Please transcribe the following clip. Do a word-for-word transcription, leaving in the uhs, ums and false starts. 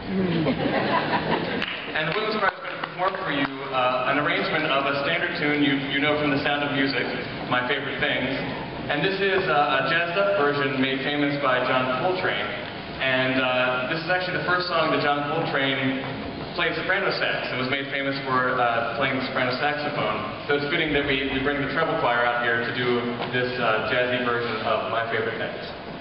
And the Women's Choir is going to perform for you uh, an arrangement of a standard tune you, you know from The Sound of Music, My Favorite Things. And this is uh, a jazzed up version made famous by John Coltrane. And uh, this is actually the first song that John Coltrane played soprano sax and was made famous for uh, playing the soprano saxophone. So it's fitting that we, we bring the treble choir out here to do this uh, jazzy version of My Favorite Things.